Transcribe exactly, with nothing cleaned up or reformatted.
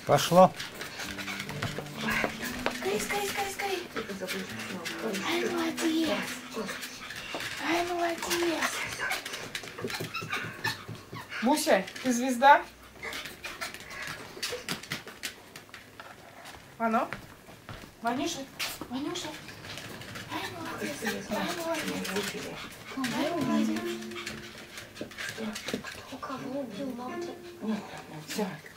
Пошло. Скорей, скорей, скорей, скорей. Ай, молодец. Ай, молодец. Муся, ты звезда? А ну? Ванюша, Ванюша. Ай, молодец. Ай, молодец. Ай, молодец. Кто кого убил, мама? Все.